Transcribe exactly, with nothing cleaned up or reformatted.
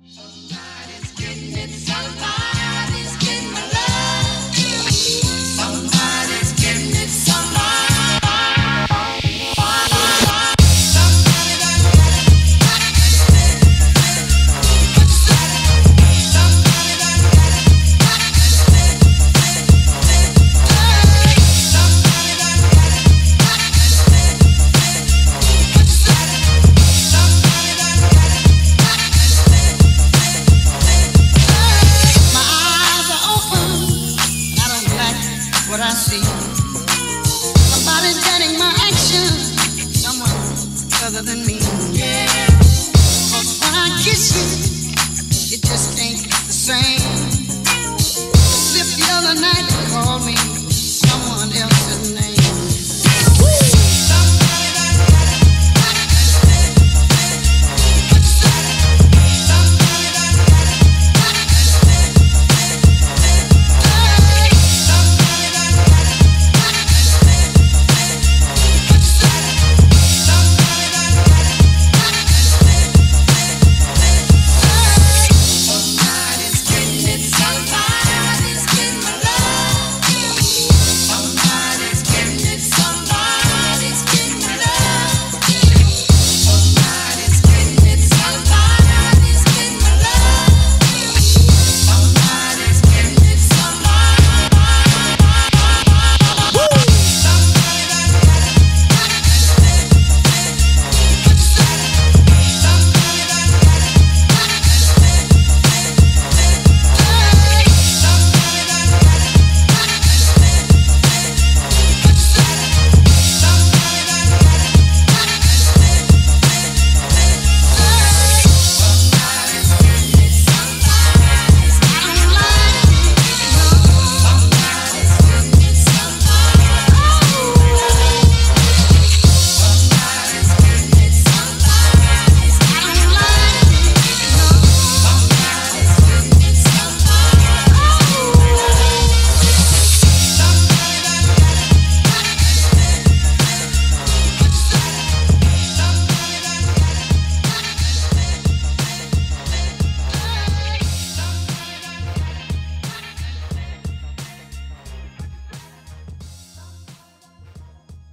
Somebody's getting it, somebody's getting my love. Somebody's getting it, somebody. Somebody done got it. Somebody done got it. Somebody done got it. What I see, somebody's getting my action, someone other than me. Yeah, 'cause when I kiss you.